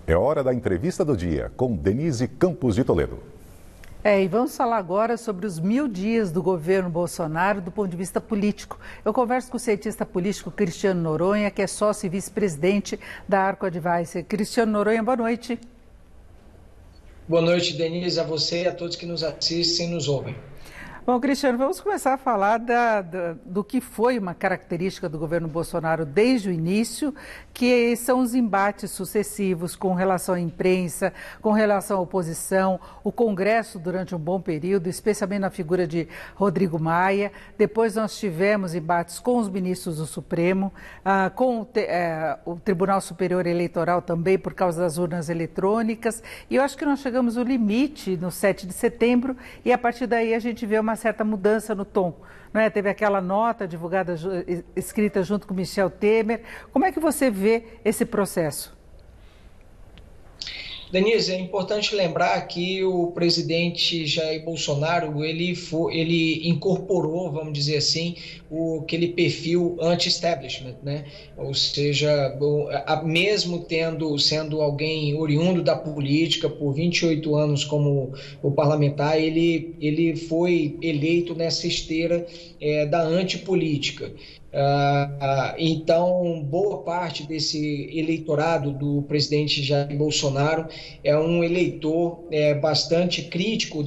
É hora da entrevista do dia com Denise Campos de Toledo. E vamos falar agora sobre os 1000 dias do governo Bolsonaro do ponto de vista político. Eu converso com o cientista político Cristiano Noronha, que é sócio e vice-presidente da Arco Advice. Cristiano Noronha, boa noite. Boa noite, Denise, a você e a todos que nos assistem e nos ouvem. Bom, Cristiano, vamos começar a falar do que foi uma característica do governo Bolsonaro desde o início, que são os embates sucessivos com relação à imprensa, com relação à oposição, o Congresso durante um bom período, especialmente na figura de Rodrigo Maia. Depois nós tivemos embates com os ministros do Supremo, com o Tribunal Superior Eleitoral também por causa das urnas eletrônicas. E eu acho que nós chegamos ao limite no 7 de setembro e a partir daí a gente vê uma certa mudança no tom, não é? Teve aquela nota divulgada, escrita junto com Michel Temer. Como é que você vê esse processo? Denise, é importante lembrar que o presidente Jair Bolsonaro, ele incorporou, vamos dizer assim, aquele perfil anti-establishment, né? Ou seja, mesmo sendo alguém oriundo da política por 28 anos como o parlamentar, ele foi eleito nessa esteira da antipolítica. Então, boa parte desse eleitorado do presidente Jair Bolsonaro é um eleitor bastante crítico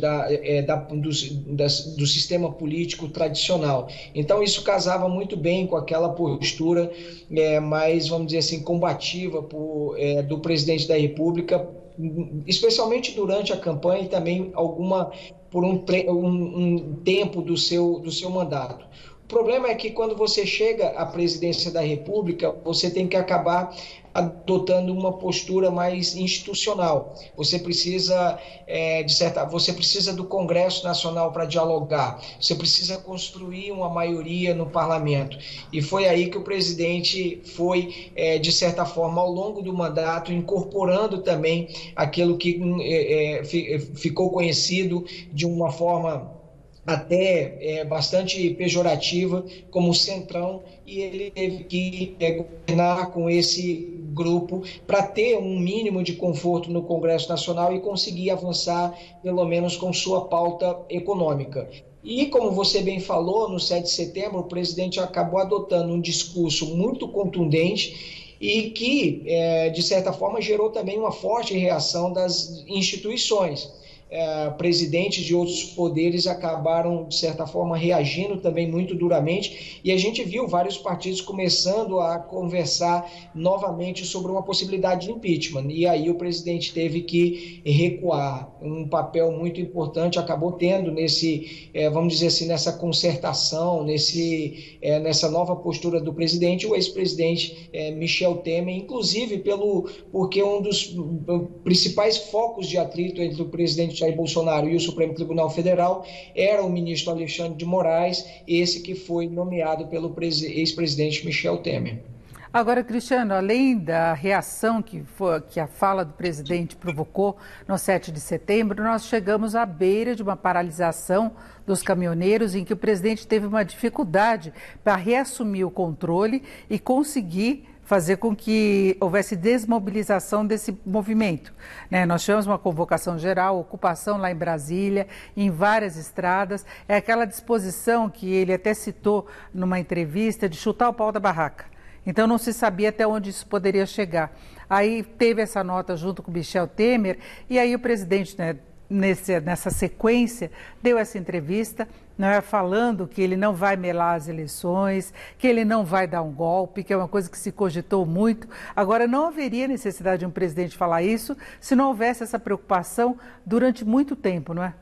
do sistema político tradicional. Então, isso casava muito bem com aquela postura mais, vamos dizer assim, combativa do presidente da República, especialmente durante a campanha e também por um tempo do seu mandato. O problema é que quando você chega à presidência da República, você tem que acabar adotando uma postura mais institucional. Você precisa, você precisa do Congresso Nacional para dialogar, você precisa construir uma maioria no parlamento. E foi aí que o presidente foi, de certa forma, ao longo do mandato, incorporando também aquilo que ficou conhecido de uma forma até bastante pejorativa como Centrão, e ele teve que governar com esse grupo para ter um mínimo de conforto no Congresso Nacional e conseguir avançar pelo menos com sua pauta econômica. E como você bem falou, no 7 de setembro o presidente acabou adotando um discurso muito contundente e que, de certa forma, gerou também uma forte reação das instituições. Presidentes de outros poderes acabaram, de certa forma, reagindo também muito duramente, e a gente viu vários partidos começando a conversar novamente sobre uma possibilidade de impeachment, e aí o presidente teve que recuar. Um papel muito importante acabou tendo vamos dizer assim, nessa concertação, nessa nova postura do presidente, o ex-presidente Michel Temer, inclusive porque um dos principais focos de atrito entre o presidente Jair Bolsonaro e o Supremo Tribunal Federal era o ministro Alexandre de Moraes, esse que foi nomeado pelo ex-presidente Michel Temer. Agora, Cristiano, além da reação que a fala do presidente provocou no 7 de setembro, nós chegamos à beira de uma paralisação dos caminhoneiros, em que o presidente teve uma dificuldade para reassumir o controle e conseguir fazer com que houvesse desmobilização desse movimento, né? Nós tivemos uma convocação geral, ocupação lá em Brasília, em várias estradas, é aquela disposição que ele até citou numa entrevista de chutar o pau da barraca. Então não se sabia até onde isso poderia chegar. Aí teve essa nota junto com Michel Temer e aí o presidente, né, nessa sequência, deu essa entrevista, né, falando que ele não vai melar as eleições, que ele não vai dar um golpe, que é uma coisa que se cogitou muito. Agora, não haveria necessidade de um presidente falar isso se não houvesse essa preocupação durante muito tempo, não é?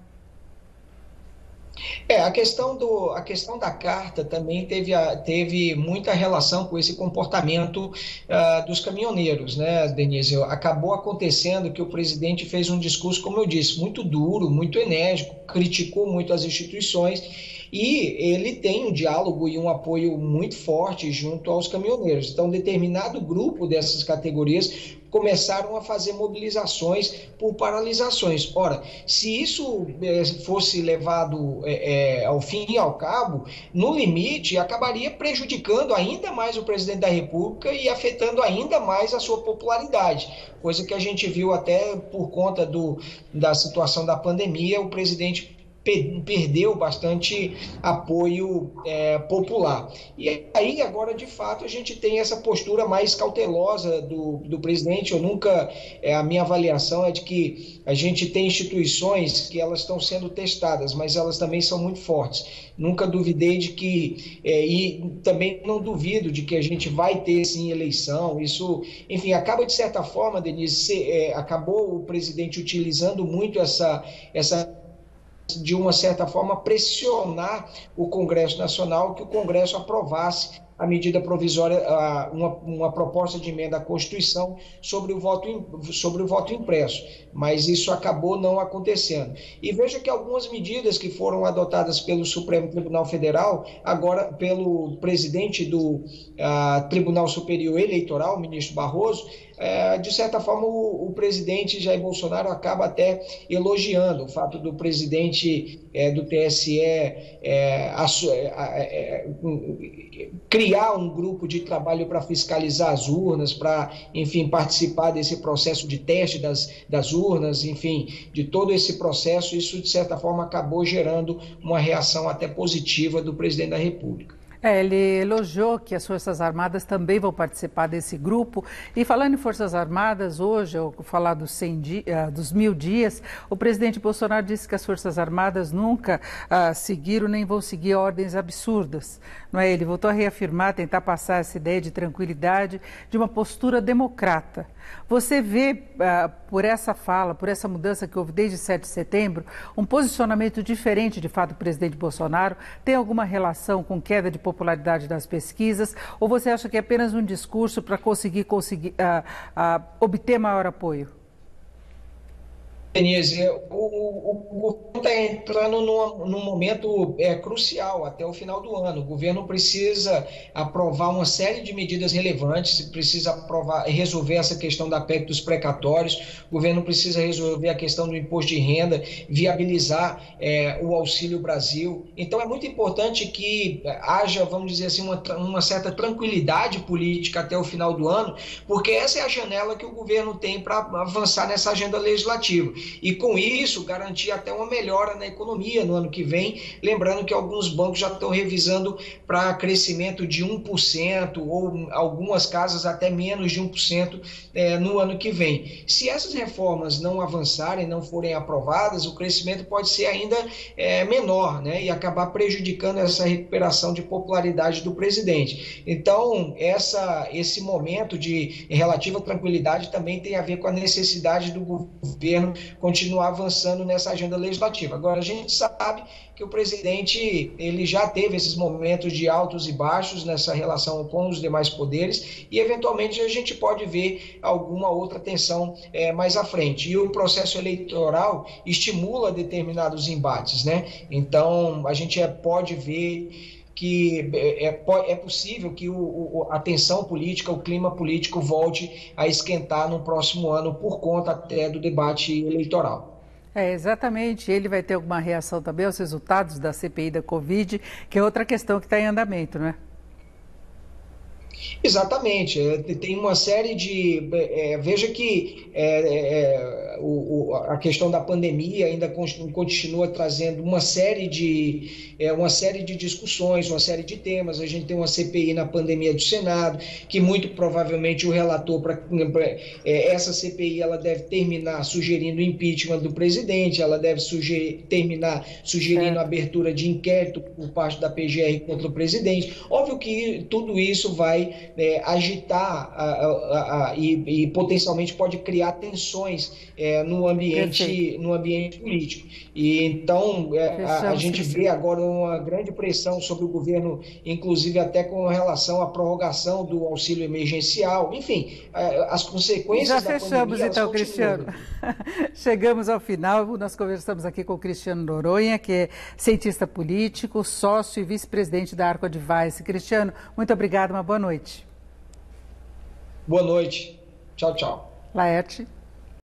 A questão da carta também teve muita relação com esse comportamento dos caminhoneiros, né, Denise? Acabou acontecendo que o presidente fez um discurso, como eu disse, muito duro, muito enérgico, criticou muito as instituições e ele tem um diálogo e um apoio muito forte junto aos caminhoneiros. Então, determinado grupo dessas categorias começaram a fazer mobilizações por paralisações. Ora, se isso fosse levado ao fim e ao cabo, no limite, acabaria prejudicando ainda mais o presidente da República e afetando ainda mais a sua popularidade, coisa que a gente viu até por conta da situação da pandemia, o presidente perdeu bastante apoio popular. E aí, agora, de fato, a gente tem essa postura mais cautelosa do presidente. A minha avaliação é de que a gente tem instituições que elas estão sendo testadas, mas elas também são muito fortes. Nunca duvidei de que, e também não duvido de que a gente vai ter, sim, eleição. Isso, enfim, acaba de certa forma, Denise, acabou o presidente utilizando muito essa de uma certa forma, pressionar o Congresso Nacional que o Congresso aprovasse a medida provisória, uma proposta de emenda à Constituição sobre o voto impresso, mas isso acabou não acontecendo. E veja que algumas medidas que foram adotadas pelo Supremo Tribunal Federal, agora pelo presidente do Tribunal Superior Eleitoral, o ministro Barroso, de certa forma o presidente Jair Bolsonaro acaba até elogiando o fato do presidente do TSE criar um grupo de trabalho para fiscalizar as urnas, para, enfim, participar desse processo de teste das urnas, enfim, de todo esse processo. Isso, de certa forma, acabou gerando uma reação até positiva do presidente da República. Ele elogiou que as Forças Armadas também vão participar desse grupo. E falando em Forças Armadas, hoje, ao falar dos 1000 dias, o presidente Bolsonaro disse que as Forças Armadas nunca seguiram nem vão seguir ordens absurdas. Não é? Ele voltou a reafirmar, tentar passar essa ideia de tranquilidade, de uma postura democrata. Você vê, por essa fala, por essa mudança que houve desde 7 de setembro, um posicionamento diferente, de fato, do presidente Bolsonaro? Tem alguma relação com queda de popularidade das pesquisas? Ou você acha que é apenas um discurso para conseguir obter maior apoio? Denise, o governo está entrando num momento crucial até o final do ano. O governo precisa aprovar uma série de medidas relevantes, precisa resolver essa questão da PEC dos precatórios, o governo precisa resolver a questão do imposto de renda, viabilizar o Auxílio Brasil. Então é muito importante que haja, vamos dizer assim, uma certa tranquilidade política até o final do ano, porque essa é a janela que o governo tem para avançar nessa agenda legislativa. E com isso garantir até uma melhora na economia no ano que vem, lembrando que alguns bancos já estão revisando para crescimento de 1% ou algumas casas até menos de 1% no ano que vem. Se essas reformas não avançarem, não forem aprovadas, o crescimento pode ser ainda menor, né, e acabar prejudicando essa recuperação de popularidade do presidente. Então, esse momento de relativa tranquilidade também tem a ver com a necessidade do governo continuar avançando nessa agenda legislativa. Agora, a gente sabe que o presidente ele já teve esses momentos de altos e baixos nessa relação com os demais poderes e, eventualmente, a gente pode ver alguma outra tensão mais à frente. E o processo eleitoral estimula determinados embates, né? Então, a gente pode ver que é possível que a tensão política, o clima político volte a esquentar no próximo ano por conta até do debate eleitoral. Exatamente. Ele vai ter alguma reação também aos resultados da CPI da Covid, que é outra questão que está em andamento, não é? Exatamente, tem uma série de... veja que a questão da pandemia ainda continua trazendo uma série de discussões, uma série de temas. A gente tem uma CPI na pandemia do Senado, que muito provavelmente o relator para essa CPI ela deve terminar sugerindo o impeachment do presidente, ela deve terminar sugerindo a abertura de inquérito por parte da PGR contra o presidente. Óbvio que tudo isso vai vai agitar e potencialmente pode criar tensões no ambiente político. E então a gente vê agora uma grande pressão sobre o governo, inclusive até com relação à prorrogação do auxílio emergencial. Enfim, as consequências da pandemia... Já fechamos então, Cristiano. Chegamos ao final. Nós conversamos aqui com o Cristiano Noronha, que é cientista político, sócio e vice-presidente da Arco Advice. Cristiano, muito obrigado, uma boa noite. Boa noite. Tchau, tchau. Laerte.